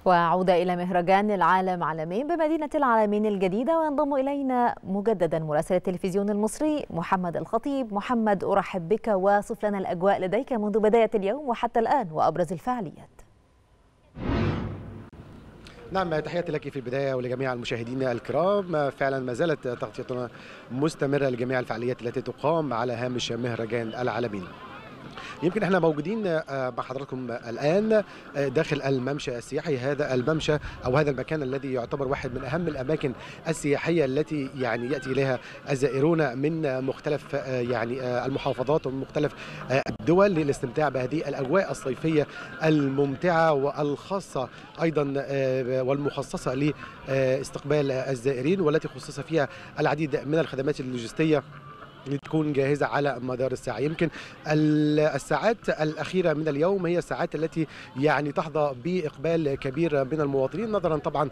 وعودة إلى مهرجان العالم عالمين بمدينة العالمين الجديدة، وينضم إلينا مجددا مراسل التلفزيون المصري محمد الخطيب. محمد، أرحب بك وصف لنا الأجواء لديك منذ بداية اليوم وحتى الآن وأبرز الفعاليات. نعم، تحياتي لك في البداية ولجميع المشاهدين الكرام. فعلا ما زالت تغطيتنا مستمرة لجميع الفعاليات التي تقام على هامش مهرجان العالمين. يمكن احنا موجودين مع حضراتكم الآن داخل الممشى السياحي. هذا الممشى أو هذا المكان الذي يعتبر واحد من أهم الأماكن السياحية التي يأتي إليها الزائرون من مختلف المحافظات ومن مختلف الدول للاستمتاع بهذه الأجواء الصيفية الممتعة والخاصة أيضا والمخصصة لاستقبال الزائرين، والتي خصص فيها العديد من الخدمات اللوجستية لتكون جاهزة على مدار الساعة. يمكن الساعات الأخيرة من اليوم هي الساعات التي تحظى بإقبال كبير من المواطنين، نظرا طبعا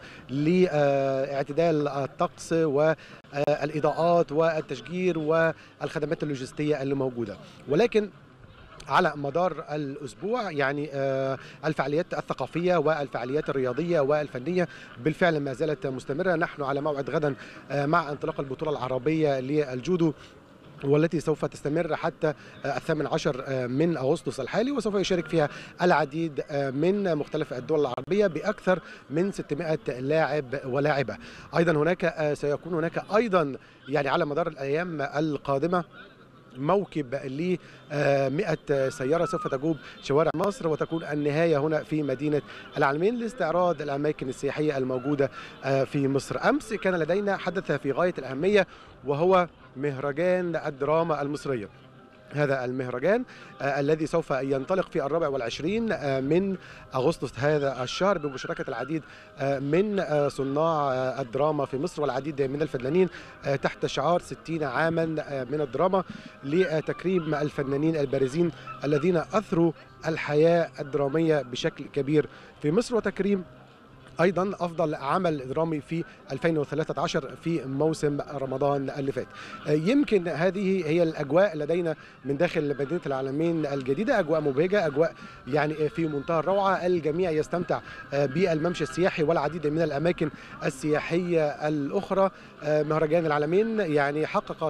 لاعتدال الطقس والإضاءات والتشجير والخدمات اللوجستية اللي موجودة. ولكن على مدار الأسبوع الفعاليات الثقافية والفعاليات الرياضية والفنية بالفعل ما زالت مستمرة. نحن على موعد غدا مع انطلاق البطولة العربية للجودو، والتي سوف تستمر حتى 18 من أغسطس الحالي، وسوف يشارك فيها العديد من مختلف الدول العربية بأكثر من 600 لاعب ولاعبة. أيضا سيكون هناك أيضا على مدار الأيام القادمة موكب ل 100 سيارة سوف تجوب شوارع مصر، وتكون النهاية هنا في مدينة العالمين لاستعراض الأماكن السياحية الموجودة في مصر. أمس كان لدينا حدث في غاية الأهمية، وهو مهرجان الدراما المصرية. هذا المهرجان الذي سوف ينطلق في 24 من أغسطس هذا الشهر بمشاركة العديد من صناع الدراما في مصر والعديد من الفنانين تحت شعار 60 عاما من الدراما، لتكريم الفنانين البارزين الذين أثروا الحياة الدرامية بشكل كبير في مصر، وتكريم أيضا أفضل عمل درامي في 2013 في موسم رمضان اللي فات. يمكن هذه هي الأجواء لدينا من داخل مدينة العالمين الجديدة، أجواء مبهجة، أجواء في منتهى الروعة. الجميع يستمتع بالممشى السياحي والعديد من الأماكن السياحية الأخرى. مهرجان العالمين حقق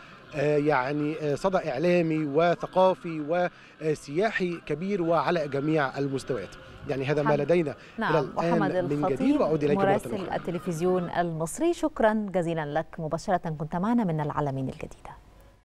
صدى إعلامي وثقافي وسياحي كبير وعلى جميع المستويات. هذا ما لدينا إلى الآن من جديد، وأعود إليك مراسل التلفزيون المصري. شكرا جزيلا لك، مباشرة كنت معنا من العالمين الجديدة.